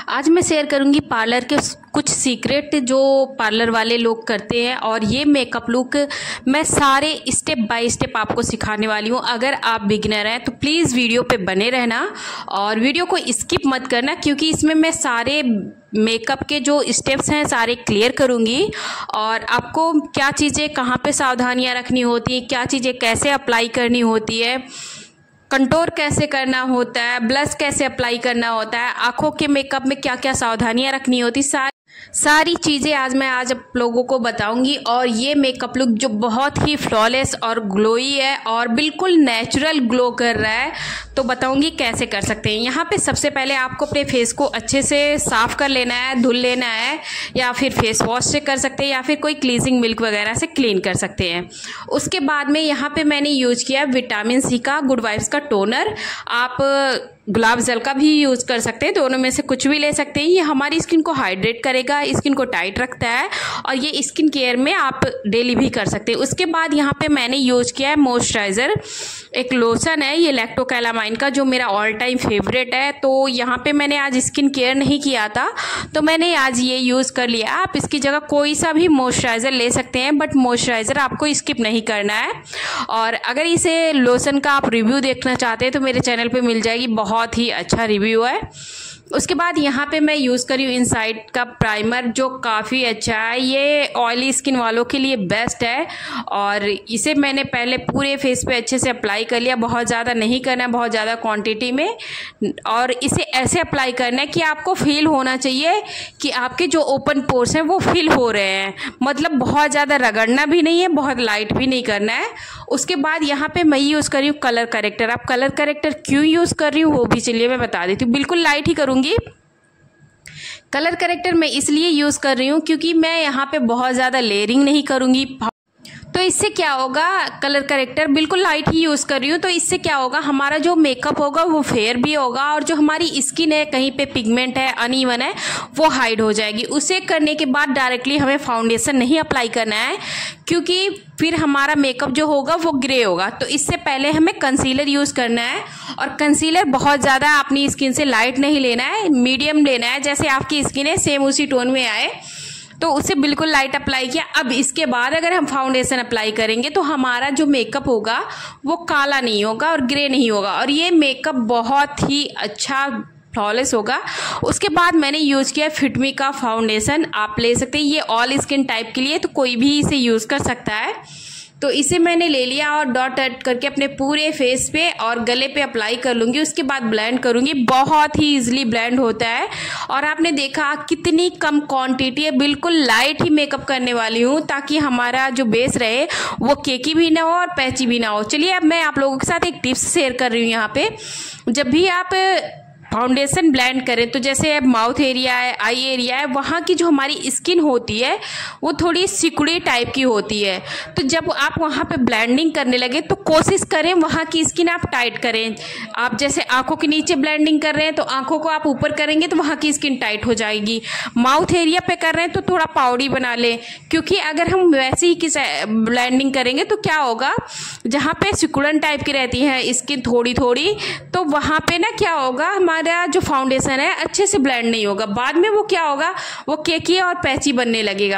आज मैं शेयर करूंगी पार्लर के कुछ सीक्रेट जो पार्लर वाले लोग करते हैं, और ये मेकअप लुक मैं सारे स्टेप बाय स्टेप आपको सिखाने वाली हूँ। अगर आप बिगिनर हैं तो प्लीज़ वीडियो पे बने रहना और वीडियो को स्किप मत करना, क्योंकि इसमें मैं सारे मेकअप के जो स्टेप्स हैं सारे क्लियर करूँगी और आपको क्या चीज़ें कहाँ पे सावधानियाँ रखनी होती हैं, क्या चीज़ें कैसे अप्लाई करनी होती है, कंटूर कैसे करना होता है, ब्लश कैसे अप्लाई करना होता है, आँखों के मेकअप में क्या क्या सावधानियां रखनी होती, सारी चीज़ें आज आप लोगों को बताऊंगी। और ये मेकअप लुक जो बहुत ही फ्लॉलेस और ग्लोई है और बिल्कुल नेचुरल ग्लो कर रहा है, तो बताऊंगी कैसे कर सकते हैं। यहाँ पे सबसे पहले आपको अपने फेस को अच्छे से साफ़ कर लेना है, धुल लेना है, या फिर फेस वॉश से कर सकते हैं या फिर कोई क्लीजिंग मिल्क वगैरह से क्लीन कर सकते हैं। उसके बाद में यहाँ पे मैंने यूज किया विटामिन सी का गुड वाइब्स का टोनर। आप गुलाब जल का भी यूज़ कर सकते हैं, दोनों में से कुछ भी ले सकते हैं। ये हमारी स्किन को हाइड्रेट करेगा, स्किन को टाइट रखता है और ये स्किन केयर में आप डेली भी कर सकते हैं। उसके बाद यहाँ पे मैंने यूज़ किया है मॉइस्चराइज़र, एक लोशन है ये लैक्टोकैलामाइन का, जो मेरा ऑल टाइम फेवरेट है। तो यहाँ पे मैंने आज स्किन केयर नहीं किया था तो मैंने आज ये यूज़ कर लिया। आप इसकी जगह कोई सा भी मॉइस्चराइज़र ले सकते हैं, बट मॉइस्चराइज़र आपको स्किप नहीं करना है। और अगर इसे लोशन का आप रिव्यू देखना चाहते हैं तो मेरे चैनल पर मिल जाएगी, बहुत ही अच्छा रिव्यू है। उसके बाद यहाँ पे मैं यूज़ करी हूँ इनसाइड का प्राइमर, जो काफ़ी अच्छा है। ये ऑयली स्किन वालों के लिए बेस्ट है और इसे मैंने पहले पूरे फेस पे अच्छे से अप्लाई कर लिया। बहुत ज़्यादा नहीं करना है, बहुत ज़्यादा क्वांटिटी में, और इसे ऐसे अप्लाई करना है कि आपको फील होना चाहिए कि आपके जो ओपन पोर्स हैं वो फील हो रहे हैं। मतलब बहुत ज़्यादा रगड़ना भी नहीं है, बहुत लाइट भी नहीं करना है। उसके बाद यहाँ पे मैं यूज़ कर रही हूँ कलर करेक्टर। आप कलर करेक्टर क्यों यूज़ कर रही हूँ वो भी चलिए मैं बता देती हूँ। बिल्कुल लाइट ही करूँगी। कलर करेक्टर मैं इसलिए यूज़ कर रही हूँ क्योंकि मैं यहाँ पे बहुत ज़्यादा लेयरिंग नहीं करूँगी। तो इससे क्या होगा, कलर करेक्टर बिल्कुल लाइट ही यूज़ कर रही हूँ, तो इससे क्या होगा, हमारा जो मेकअप होगा वो फेयर भी होगा और जो हमारी स्किन है कहीं पे पिगमेंट है, अनइवन है, वो हाइड हो जाएगी। उसे करने के बाद डायरेक्टली हमें फाउंडेशन नहीं अप्लाई करना है, क्योंकि फिर हमारा मेकअप जो होगा वो ग्रे होगा। तो इससे पहले हमें कंसीलर यूज़ करना है, और कंसीलर बहुत ज़्यादा अपनी स्किन से लाइट नहीं लेना है, मीडियम लेना है। जैसे आपकी स्किन है सेम उसी टोन में आए, तो उसे बिल्कुल लाइट अप्लाई किया। अब इसके बाद अगर हम फाउंडेशन अप्लाई करेंगे तो हमारा जो मेकअप होगा वो काला नहीं होगा और ग्रे नहीं होगा, और ये मेकअप बहुत ही अच्छा फ्लॉलेस होगा। उसके बाद मैंने यूज़ किया फिटमी का फाउंडेशन। आप ले सकते हैं, ये ऑल स्किन टाइप के लिए, तो कोई भी इसे यूज़ कर सकता है। तो इसे मैंने ले लिया और डॉट डॉट करके अपने पूरे फेस पे और गले पे अप्लाई कर लूँगी। उसके बाद ब्लेंड करूँगी। बहुत ही इजीली ब्लेंड होता है, और आपने देखा कितनी कम क्वांटिटी है। बिल्कुल लाइट ही मेकअप करने वाली हूँ ताकि हमारा जो बेस रहे वो केकी भी ना हो और पैची भी ना हो। चलिए अब मैं आप लोगों के साथ एक टिप्स शेयर कर रही हूँ। यहाँ पे जब भी आप फाउंडेशन ब्लेंड करें तो जैसे माउथ एरिया है, आई एरिया है, वहाँ की जो हमारी स्किन होती है वो थोड़ी सिकुड़ी टाइप की होती है। तो जब आप वहाँ पे ब्लेंडिंग करने लगे तो कोशिश करें वहाँ की स्किन आप टाइट करें। आप जैसे आंखों के नीचे ब्लेंडिंग कर रहे हैं तो आंखों को आप ऊपर करेंगे तो वहाँ की स्किन टाइट हो जाएगी। माउथ एरिया पे कर रहे हैं तो थोड़ा पाउडरी बना लें, क्योंकि अगर हम वैसे ही किस ब्लेंडिंग करेंगे तो क्या होगा, जहाँ पे सिकुड़न टाइप की रहती है स्किन थोड़ी थोड़ी, तो वहाँ पे ना क्या होगा, हमारा जो फाउंडेशन है अच्छे से ब्लेंड नहीं होगा। बाद में वो क्या होगा, वो केकी और पैची बनने लगेगा।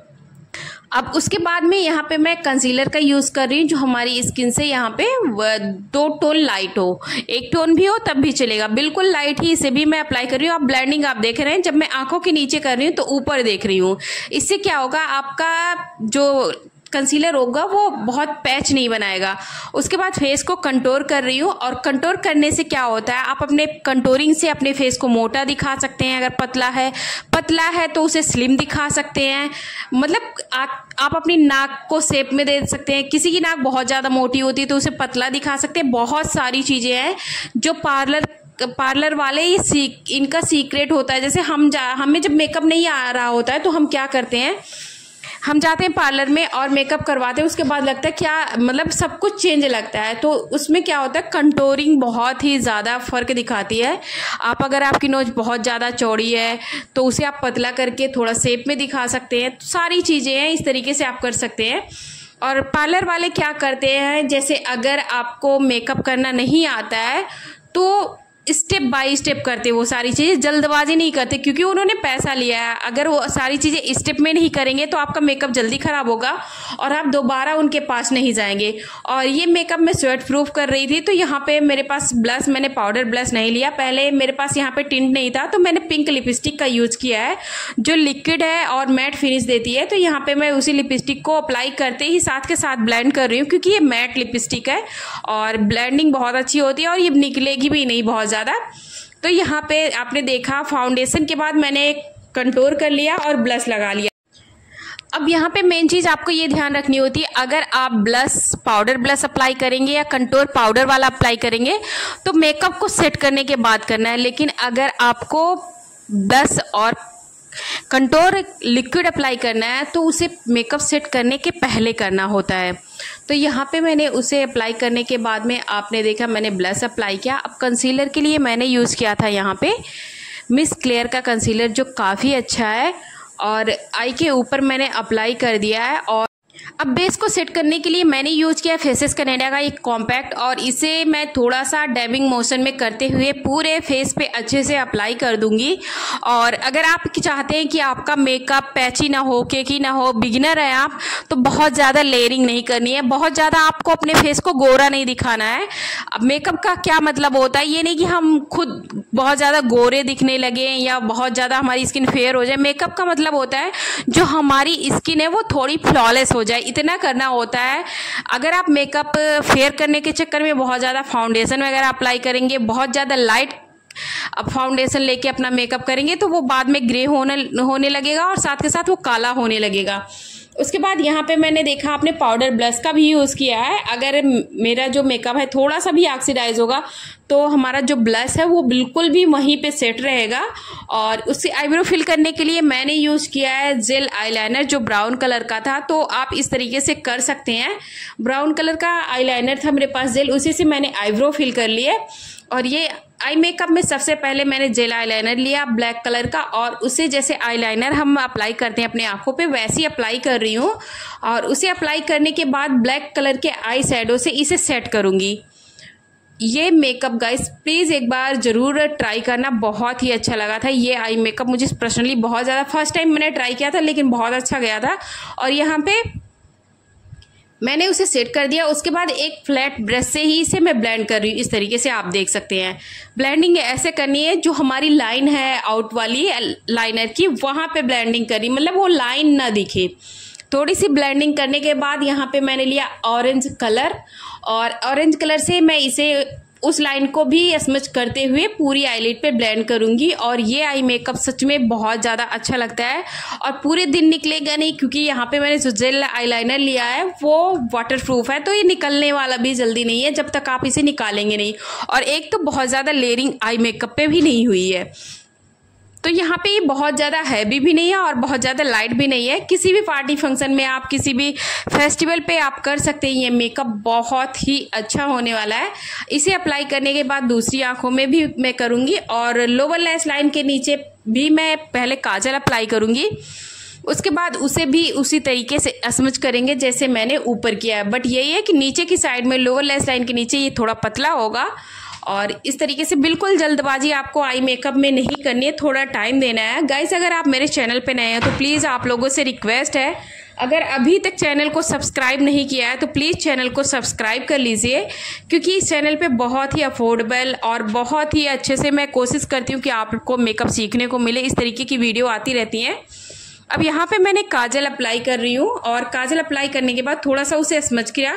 अब उसके बाद में यहाँ पे मैं कंसीलर का यूज़ कर रही हूँ, जो हमारी स्किन से यहाँ पे 2 टोन लाइट हो, 1 टोन भी हो तब भी चलेगा। बिल्कुल लाइट ही इसे भी मैं अप्लाई कर रही हूँ। आप ब्लेंडिंग आप देख रहे हैं, जब मैं आंखों के नीचे कर रही हूँ तो ऊपर देख रही हूँ। इससे क्या होगा, आपका जो कंसीलर होगा वो बहुत पैच नहीं बनाएगा। उसके बाद फेस को कंटूर कर रही हूँ, और कंटूर करने से क्या होता है, आप अपने कंटूरिंग से अपने फेस को मोटा दिखा सकते हैं। अगर पतला है तो उसे स्लिम दिखा सकते हैं। मतलब आप अपनी नाक को शेप में दे सकते हैं। किसी की नाक बहुत ज़्यादा मोटी होती है तो उसे पतला दिखा सकते हैं। बहुत सारी चीज़ें हैं जो पार्लर वाले इनका सीक्रेट होता है। जैसे हमें जब मेकअप नहीं आ रहा होता है तो हम क्या करते हैं, हम जाते हैं पार्लर में और मेकअप करवाते हैं। उसके बाद लगता है क्या, मतलब सब कुछ चेंज लगता है। तो उसमें क्या होता है, कंटूरिंग बहुत ही ज़्यादा फ़र्क दिखाती है। अगर आपकी नोज बहुत ज़्यादा चौड़ी है तो उसे आप पतला करके थोड़ा शेप में दिखा सकते हैं। तो सारी चीज़ें हैं, इस तरीके से आप कर सकते हैं। और पार्लर वाले क्या करते हैं, जैसे अगर आपको मेकअप करना नहीं आता है तो स्टेप बाय स्टेप करते, वो सारी चीज़ें जल्दबाजी नहीं करते, क्योंकि उन्होंने पैसा लिया है। अगर वो सारी चीज़ें स्टेप में नहीं करेंगे तो आपका मेकअप जल्दी ख़राब होगा और आप दोबारा उनके पास नहीं जाएंगे। और ये मेकअप मैं स्वेट प्रूफ कर रही थी, तो यहाँ पे मेरे पास ब्लश, मैंने पाउडर ब्लश नहीं लिया। पहले मेरे पास यहाँ पे टिंट नहीं था, तो मैंने पिंक लिपस्टिक का यूज किया है जो लिक्विड है और मैट फिनिश देती है। तो यहाँ पे मैं उसी लिपस्टिक को अप्लाई करते ही साथ के साथ ब्लेंड कर रही हूँ, क्योंकि ये मैट लिपस्टिक है और ब्लेंडिंग बहुत अच्छी होती है और ये निकलेगी भी नहीं बहुत ज़्यादा। तो यहाँ पे आपने देखा फाउंडेशन के बाद मैंने कंटूर कर लिया और ब्लश लगा लिया। अब यहाँ पे मेन चीज़ आपको ये ध्यान रखनी होती है, अगर आप ब्लश पाउडर ब्लश अप्लाई करेंगे या कंटूर पाउडर वाला अप्लाई करेंगे तो मेकअप को सेट करने के बाद करना है। लेकिन अगर आपको ब्लश और कंटूर लिक्विड अप्लाई करना है तो उसे मेकअप सेट करने के पहले करना होता है। तो यहाँ पे मैंने उसे अप्लाई करने के बाद में आपने देखा मैंने ब्लश अप्लाई किया। अब कंसीलर के लिए मैंने यूज़ किया था यहाँ पे मिस क्लेयर का कंसीलर, जो काफ़ी अच्छा है और आई के ऊपर मैंने अप्लाई कर दिया है। और अब बेस को सेट करने के लिए मैंने यूज किया फेसेस कनाडा का एक कॉम्पैक्ट, और इसे मैं थोड़ा सा डैबिंग मोशन में करते हुए पूरे फेस पे अच्छे से अप्लाई कर दूंगी। और अगर आप चाहते हैं कि आपका मेकअप पैची ना हो, केकी ना हो, बिगिनर है आप, तो बहुत ज़्यादा लेयरिंग नहीं करनी है, बहुत ज़्यादा आपको अपने फेस को गोरा नहीं दिखाना है। अब मेकअप का क्या मतलब होता है, ये नहीं कि हम खुद बहुत ज़्यादा गोरे दिखने लगे या बहुत ज़्यादा हमारी स्किन फेयर हो जाए। मेकअप का मतलब होता है जो हमारी स्किन है वो थोड़ी फ्लॉलेस हो जाए, इतना करना होता है। अगर आप मेकअप फेयर करने के चक्कर में बहुत ज़्यादा फाउंडेशन वगैरह अप्लाई करेंगे, बहुत ज़्यादा लाइट अब फाउंडेशन लेके अपना मेकअप करेंगे तो वो बाद में ग्रे होने लगेगा और साथ के साथ वो काला होने लगेगा। उसके बाद यहाँ पे मैंने देखा आपने पाउडर ब्लश का भी यूज़ किया है। अगर मेरा जो मेकअप है थोड़ा सा भी ऑक्सीडाइज होगा तो हमारा जो ब्लश है वो बिल्कुल भी वहीं पे सेट रहेगा। और उससे आईब्रो फिल करने के लिए मैंने यूज़ किया है जेल आईलाइनर, जो ब्राउन कलर का था। तो आप इस तरीके से कर सकते हैं, ब्राउन कलर का आईलाइनर था मेरे पास जेल, उसी से मैंने आईब्रो फिल कर लिए। और ये आई मेकअप में सबसे पहले मैंने जेल आईलाइनर लिया ब्लैक कलर का, और उसे जैसे आईलाइनर हम अप्लाई करते हैं अपने आंखों पे वैसे ही अप्लाई कर रही हूँ। और उसे अप्लाई करने के बाद ब्लैक कलर के आई शैडो से इसे सेट करूँगी। ये मेकअप गाइस प्लीज़ एक बार ज़रूर ट्राई करना, बहुत ही अच्छा लगा था ये आई मेकअप। मुझे पर्सनली बहुत ज़्यादा, फर्स्ट टाइम मैंने ट्राई किया था लेकिन बहुत अच्छा गया था। और यहाँ पे मैंने उसे सेट कर दिया। उसके बाद एक फ्लैट ब्रश से ही इसे मैं ब्लेंड कर रही हूँ, इस तरीके से आप देख सकते हैं। ब्लेंडिंग ऐसे करनी है जो हमारी लाइन है आउट वाली लाइनर की, वहाँ पे ब्लेंडिंग करी, मतलब वो लाइन ना दिखे। थोड़ी सी ब्लेंडिंग करने के बाद यहाँ पे मैंने लिया ऑरेंज कलर, और ऑरेंज कलर से मैं इसे उस लाइन को भी स्मच करते हुए पूरी आईलिड पे ब्लेंड करूंगी। और ये आई मेकअप सच में बहुत ज़्यादा अच्छा लगता है और पूरे दिन निकलेगा नहीं, क्योंकि यहाँ पे मैंने जो जेल आईलाइनर लिया है वो वाटरप्रूफ है, तो ये निकलने वाला भी जल्दी नहीं है जब तक आप इसे निकालेंगे नहीं। और एक तो बहुत ज़्यादा लेयरिंग आई मेकअप पे भी नहीं हुई है, तो यहाँ पे ये बहुत ज़्यादा हैवी भी नहीं है और बहुत ज़्यादा लाइट भी नहीं है। किसी भी पार्टी फंक्शन में, आप किसी भी फेस्टिवल पे आप कर सकते हैं। ये मेकअप बहुत ही अच्छा होने वाला है। इसे अप्लाई करने के बाद दूसरी आंखों में भी मैं करूँगी, और लोअर लैश लाइन के नीचे भी मैं पहले काजल अप्लाई करूँगी। उसके बाद उसे भी उसी तरीके से स्मच करेंगे जैसे मैंने ऊपर किया है। बट यही है कि नीचे की साइड में लोअर लैश लाइन के नीचे ये थोड़ा पतला होगा। और इस तरीके से बिल्कुल जल्दबाजी आपको आई मेकअप में नहीं करनी है, थोड़ा टाइम देना है। गाइस अगर आप मेरे चैनल पे नए हैं तो प्लीज़ आप लोगों से रिक्वेस्ट है, अगर अभी तक चैनल को सब्सक्राइब नहीं किया है तो प्लीज़ चैनल को सब्सक्राइब कर लीजिए, क्योंकि इस चैनल पे बहुत ही अफोर्डेबल और बहुत ही अच्छे से मैं कोशिश करती हूँ कि आपको मेकअप सीखने को मिले। इस तरीके की वीडियो आती रहती हैं। अब यहाँ पे मैंने काजल अप्लाई कर रही हूँ, और काजल अप्लाई करने के बाद थोड़ा सा उसे स्मच किया।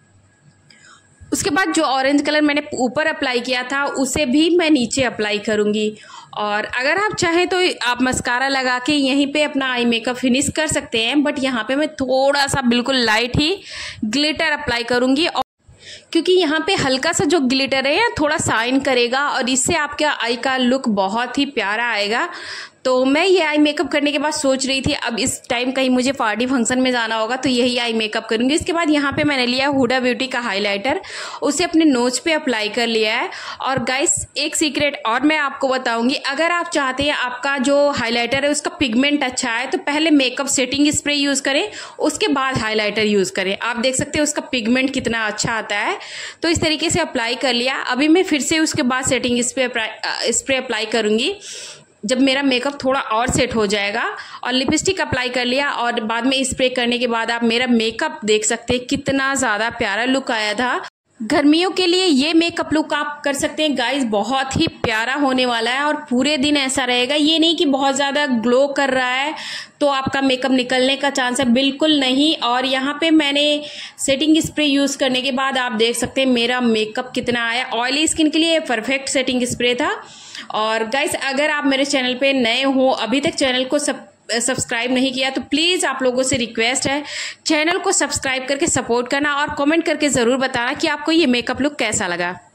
उसके बाद जो ऑरेंज कलर मैंने ऊपर अप्लाई किया था उसे भी मैं नीचे अप्लाई करूँगी। और अगर आप चाहें तो आप मस्कारा लगा के यहीं पे अपना आई मेकअप फिनिश कर सकते हैं, बट यहाँ पे मैं थोड़ा सा बिल्कुल लाइट ही ग्लिटर अप्लाई करूँगी, और क्योंकि यहाँ पे हल्का सा जो ग्लिटर है थोड़ा शाइन करेगा और इससे आपके आई का लुक बहुत ही प्यारा आएगा। तो मैं ये आई मेकअप करने के बाद सोच रही थी अब इस टाइम कहीं मुझे पार्टी फंक्शन में जाना होगा तो यही आई मेकअप करूँगी। इसके बाद यहाँ पे मैंने लिया हुडा ब्यूटी का हाइलाइटर, उसे अपने नोज पे अप्लाई कर लिया है। और गाइस एक सीक्रेट और मैं आपको बताऊंगी, अगर आप चाहते हैं आपका जो हाइलाइटर है उसका पिगमेंट अच्छा है तो पहले मेकअप सेटिंग स्प्रे यूज़ करें, उसके बाद हाइलाइटर यूज़ करें। आप देख सकते हैं उसका पिगमेंट कितना अच्छा आता है। तो इस तरीके से अप्लाई कर लिया। अभी मैं फिर से उसके बाद सेटिंग स्प्रे अप्लाई करूँगी जब मेरा मेकअप थोड़ा और सेट हो जाएगा। और लिपस्टिक अप्लाई कर लिया और बाद में स्प्रे करने के बाद आप मेरा मेकअप देख सकते हैं कितना ज़्यादा प्यारा लुक आया था। गर्मियों के लिए ये मेकअप लुक आप कर सकते हैं गाइस, बहुत ही प्यारा होने वाला है और पूरे दिन ऐसा रहेगा। ये नहीं कि बहुत ज़्यादा ग्लो कर रहा है तो आपका मेकअप निकलने का चांस है, बिल्कुल नहीं। और यहाँ पे मैंने सेटिंग स्प्रे यूज़ करने के बाद आप देख सकते हैं मेरा मेकअप कितना आया। ऑयली स्किन के लिए परफेक्ट सेटिंग स्प्रे था। और गाइस अगर आप मेरे चैनल पे नए हो, अभी तक चैनल को सब्सक्राइब नहीं किया तो प्लीज़ आप लोगों से रिक्वेस्ट है चैनल को सब्सक्राइब करके सपोर्ट करना और कमेंट करके ज़रूर बताना कि आपको ये मेकअप लुक कैसा लगा।